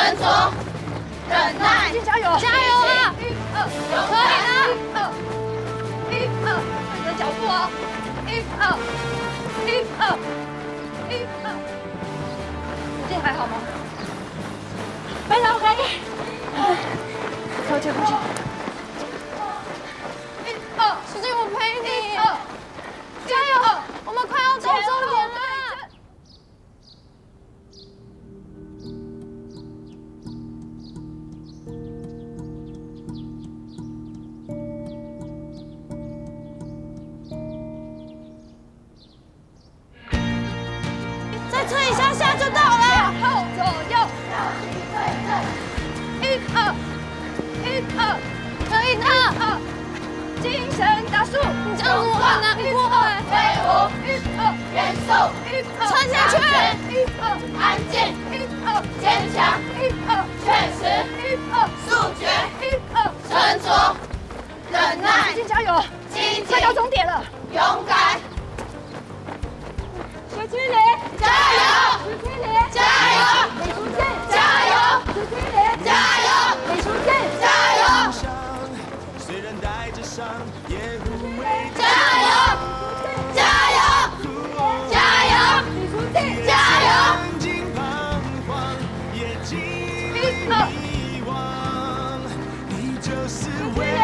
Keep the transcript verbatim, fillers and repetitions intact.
沉着，忍耐，加油，加油啊！一二，可以的。一二，你的脚步哦。一二，一二，一二。最近还好吗？非常可以。小姐，过去。一二，师姐，我陪你。一二，加油！我们快要到终点了。 再撑一下下就到了。前后左右，一二，一二，可以的。二，精神加速，你这样子我很难过哎。飞舞，一二，元素，一二，撑下去。一二，安静，一二，坚强，一二，确实，一二，速决，一二，沉着，忍耐，加油，积极，快到终点了，勇敢。 徐清林，加油！徐清林，加油！李淑静，加油！徐清林，加油！李淑静，加油！虽然带着伤，也无畏。加油！加油！加油！李淑静，加油！一二，你就是唯